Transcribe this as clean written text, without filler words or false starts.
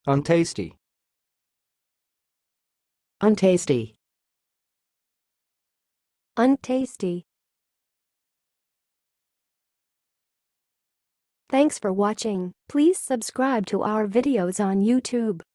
untasty, untasty, untasty. Thanks for watching. Please subscribe to our videos on YouTube.